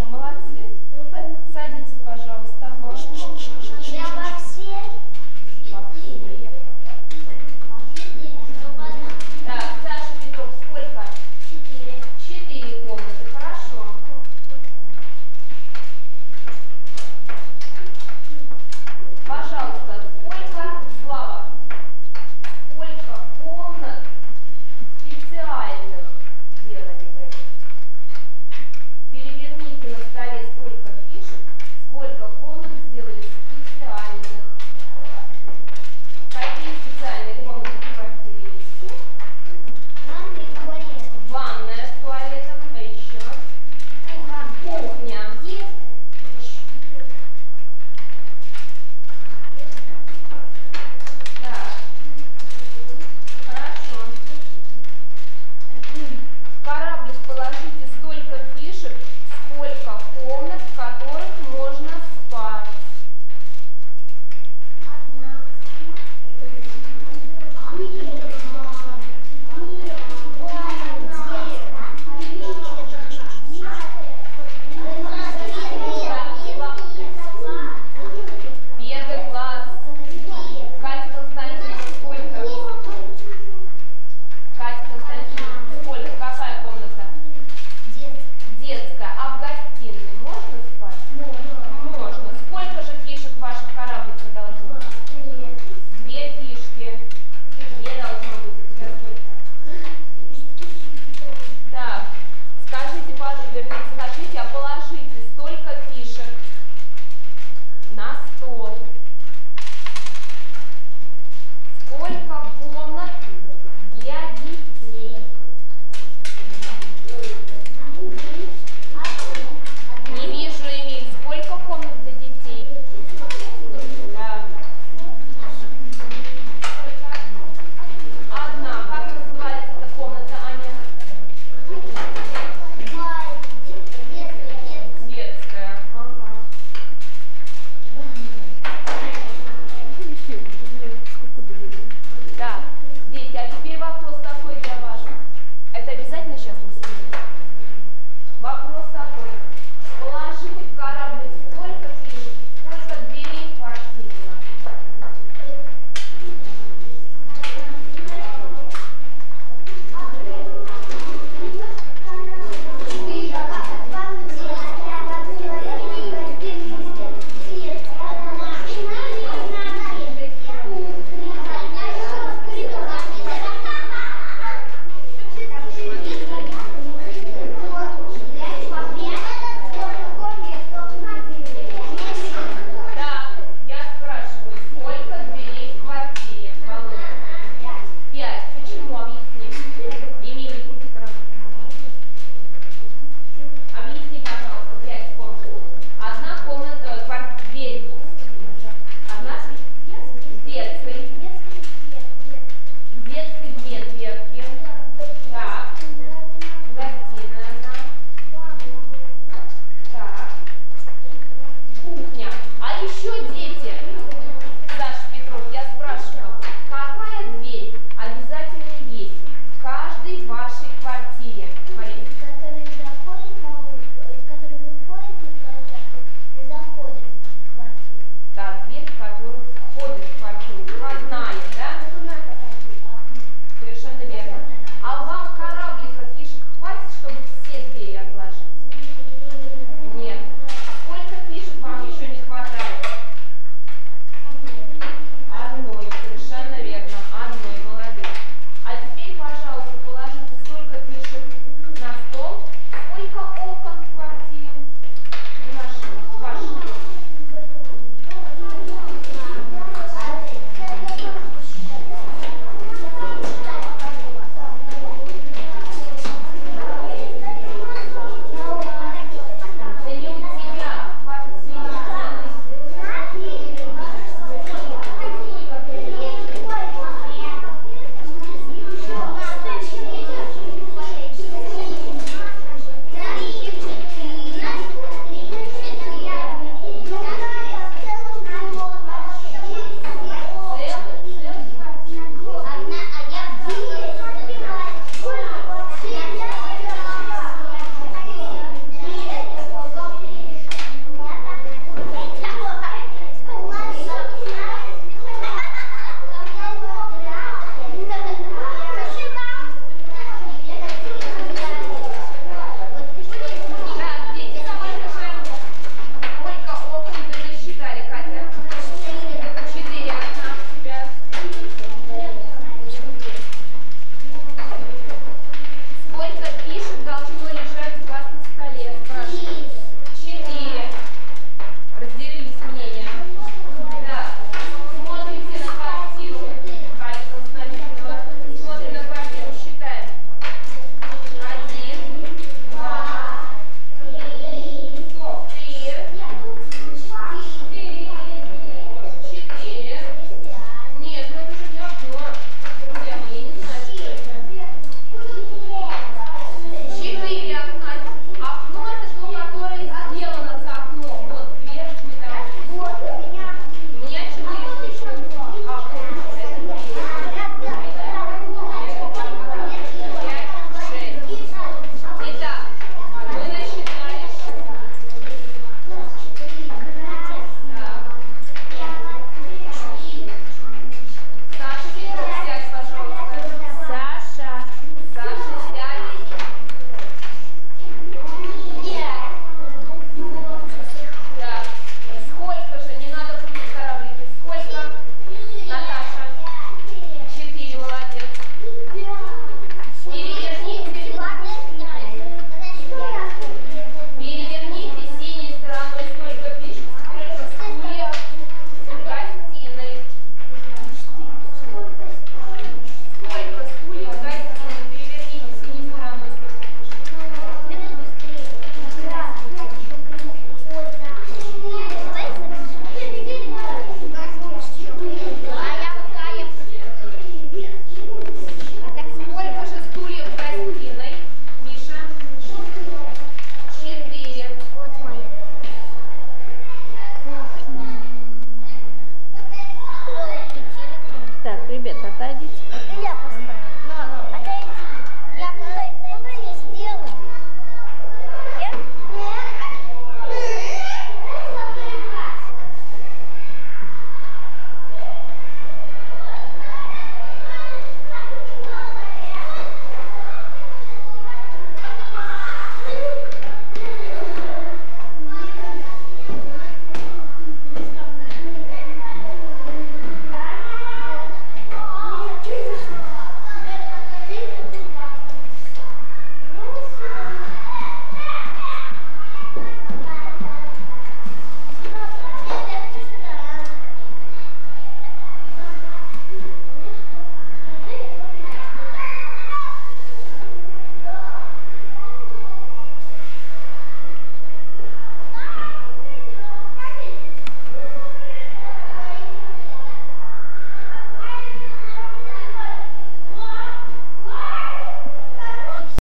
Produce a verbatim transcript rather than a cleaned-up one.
Хорошо, молодцы. Садитесь, пожалуйста. Я во все. Так, Саша, Петров, сколько? Четыре. Четыре комнаты, хорошо. Пожалуйста, сколько, Слава, сколько комнат специальных делали вы? Переверните на столе столько фишек, сколько комнат сделали специальных. Какие специальные комнаты в квартире есть? Ванная и туалет. Ванная с туалетом, а еще? Кухня. Так, хорошо. В кораблик положите столько фишек, сколько комнат, в которых можно спать. Первый класс. Катя Константиновна, сколько? Катя Константиновна, сколько? Какая комната? Детская. А в гостиной можно спать? Можно. Сколько же фишек ваших корабликов должно быть? Две фишки. Две должно быть. У тебя сколько? Так. Скажите, пожалуйста, вернее, скажите, а положите столько фишек на стол. Сколько комнат для детей? Не вижу, Эмиль. Сколько комнат для детей? Да. Одна. Как называется эта комната, Аня? Детская. Ага. Так, дети, а теперь вопрос такой для вас. Это обязательно сейчас мы снимем? Вопрос такой. Положите в корабль столько фишек, сколько дверей в квартире у нас. Так, я спрашиваю, сколько дверей в квартире? Володя? Пять. Почему? Объясни. Эмиль, не крути кран. Объясни, пожалуйста, пять комнат. Одна комната, квартира, дверь. Одна в детской. В детской две дверки. Так. Гостиная одна. Так. Кухня. А еще